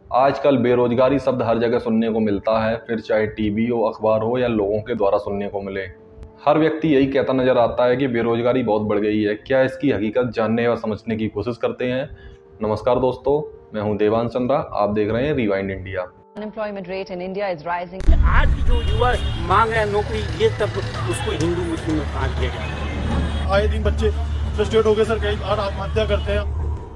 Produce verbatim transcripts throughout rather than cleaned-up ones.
आजकल बेरोजगारी शब्द हर जगह सुनने को मिलता है, फिर चाहे टीवी हो, अखबार हो या लोगों के द्वारा सुनने को मिले। हर व्यक्ति यही कहता नजर आता है कि बेरोजगारी बहुत बढ़ गई है। क्या इसकी हकीकत जानने व समझने की कोशिश करते हैं। नमस्कार दोस्तों, मैं हूं देवांश चंद्रा, आप देख रहे हैं rewind India. Unemployment rate in India is rising. आज की जो युवा मांग है नौकरी, ये सब उसको हिंदू मुस्लिम में बांट दिया गया। आए दिन बच्चे फ्रस्ट्रेट हो गए सर, कई बार आत्महत्या करते हैं।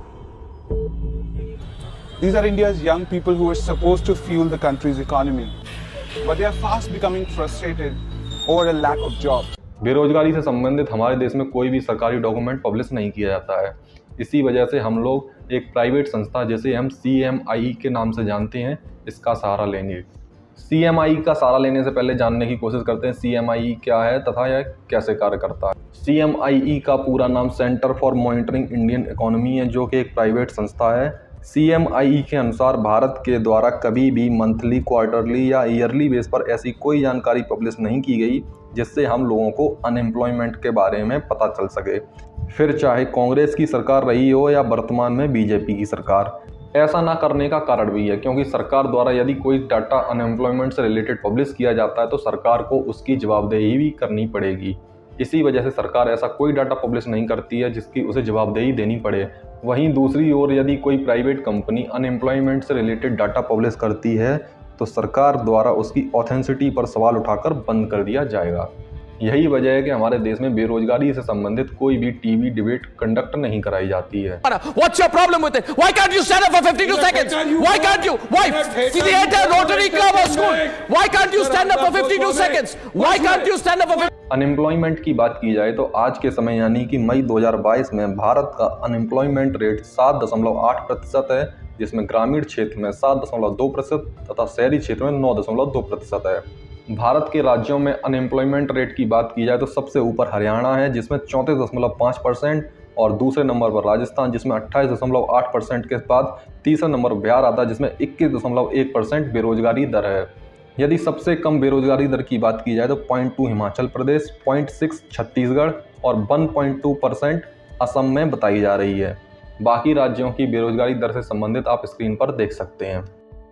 These are India's young people who are supposed to fuel the country's economy, but they are fast becoming frustrated over a lack of jobs. बेरोजगारी से संबंधित हमारे देश में कोई भी सरकारी डॉक्यूमेंट पब्लिश नहीं किया जाता है। इसी वजह से हम लोग एक प्राइवेट संस्था जिसे हम सी एम आई के नाम से जानते हैं, इसका सहारा लेंगे। सी एम आई का सहारा लेने से पहले जानने की कोशिश करते हैं सी एम आई क्या है तथा यह कैसे कार्य करता है। सी एम आई का पूरा नाम centre for monitoring Indian economy है, जो कि एक प्राइवेट संस्था है। सी एम आई के अनुसार भारत के द्वारा कभी भी मंथली, क्वार्टरली या ईयरली बेस पर ऐसी कोई जानकारी पब्लिश नहीं की गई जिससे हम लोगों को अनएम्प्लॉयमेंट के बारे में पता चल सके, फिर चाहे कांग्रेस की सरकार रही हो या वर्तमान में बी जे पी की सरकार। ऐसा ना करने का कारण भी है क्योंकि सरकार द्वारा यदि कोई डाटा अनएम्प्लॉयमेंट से रिलेटेड पब्लिश किया जाता है तो सरकार को उसकी जवाबदेही भी करनी पड़ेगी। इसी वजह से सरकार ऐसा कोई डाटा पब्लिश नहीं करती है जिसकी उसे जवाबदेही देनी पड़े। वहीं दूसरी ओर यदि कोई प्राइवेट कंपनी अनएम्प्लॉयमेंट से रिलेटेड डाटा पब्लिश करती है तो सरकार द्वारा उसकी ऑथेंटिसिटी पर सवाल उठाकर बंद कर दिया जाएगा। यही वजह है कि हमारे देश में बेरोजगारी से संबंधित कोई भी टीवी डिबेट कंडक्ट नहीं कराई जाती है। What's your problem with it? Why can't you stand up for fifty-two seconds? Why can't you? Why? See the entire Rotary Club or school. Why can't you stand up for fifty-two seconds? Why can't you stand up for? Unemployment की बात की जाए तो आज के समय यानी कि मई दो हज़ार बाईस में भारत का अनएम्प्लॉयमेंट रेट सात दशमलव आठ प्रतिशत है, जिसमें ग्रामीण क्षेत्र में सात दशमलव दो प्रतिशत तथा शहरी क्षेत्र में नौ दशमलव दो प्रतिशत है। भारत के राज्यों में अनएम्प्लॉयमेंट रेट की बात की जाए तो सबसे ऊपर हरियाणा है जिसमें चौंतीस दशमलव पाँच परसेंट और दूसरे नंबर पर राजस्थान जिसमें अट्ठाईस दशमलव आठ परसेंट के बाद तीसरा नंबर बिहार आता है जिसमें इक्कीस दशमलव एक परसेंट बेरोजगारी दर है। यदि सबसे कम बेरोजगारी दर की बात की जाए तो point two Himachal Pradesh, point six Chhattisgarh और one point two percent Assam में बताई जा रही है। बाकी राज्यों की बेरोजगारी दर से संबंधित आप स्क्रीन पर देख सकते हैं।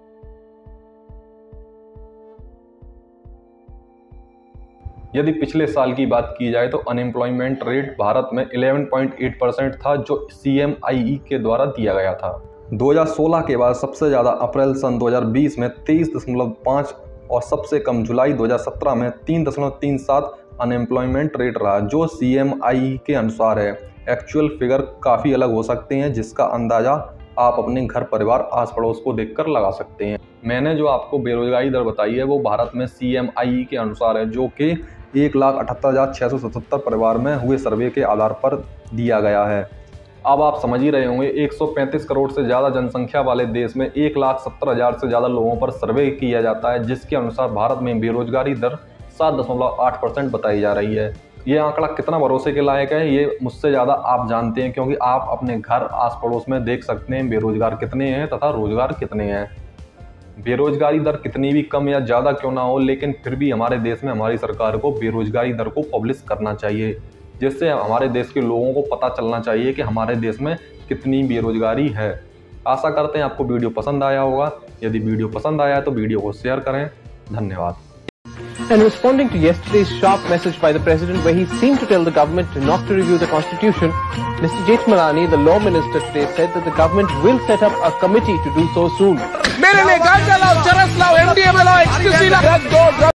यदि पिछले साल की बात की जाए तो अनएम्प्लॉयमेंट रेट भारत में ग्यारह पॉइंट आठ परसेंट था, जो सी एम आई के द्वारा दिया गया था। दो हज़ार सोलह के बाद सबसे ज़्यादा अप्रैल सन दो हज़ार बीस में तेईस दशमलव पाँच और सबसे कम जुलाई दो हज़ार सत्रह में तीन दशमलव तीन सात अनएम्प्लॉयमेंट रेट रहा, जो सी एम आई के अनुसार है। एक्चुअल फिगर काफ़ी अलग हो सकते हैं, जिसका अंदाज़ा आप अपने घर, परिवार, आस पड़ोस को देखकर लगा सकते हैं। मैंने जो आपको बेरोजगारी दर बताई है वो भारत में सी एम आई के अनुसार है, जो कि एक लाख अठहत्तर हज़ार छः सौ सतहत्तर परिवार में हुए सर्वे के आधार पर दिया गया है। अब आप समझ ही रहे होंगे, एक सौ पैंतीस करोड़ से ज़्यादा जनसंख्या वाले देश में एक लाख सत्तर हज़ार से ज़्यादा लोगों पर सर्वे किया जाता है, जिसके अनुसार भारत में बेरोजगारी दर सात दशमलव आठ परसेंट बताई जा रही है। ये आंकड़ा कितना भरोसे के लायक है ये मुझसे ज़्यादा आप जानते हैं, क्योंकि आप अपने घर, आस पड़ोस में देख सकते हैं बेरोजगार कितने हैं तथा रोजगार कितने हैं। बेरोजगारी दर कितनी भी कम या ज़्यादा क्यों ना हो, लेकिन फिर भी हमारे देश में हमारी सरकार को बेरोजगारी दर को पब्लिश करना चाहिए, जिससे हमारे देश के लोगों को पता चलना चाहिए कि हमारे देश में कितनी बेरोजगारी है। आशा करते हैं आपको वीडियो पसंद आया होगा। यदि वीडियो पसंद आया है तो वीडियो को शेयर करें। धन्यवाद। And responding to yesterday's sharp message by the President where he seemed to tell the government not to review the Constitution, Mister Jethmalani, the Law Minister today, said that the government will set up a committee to do so soon. मेरे लिए गांजा लाओ, चरस लाओ, M D M A लाओ, excuse लाओ।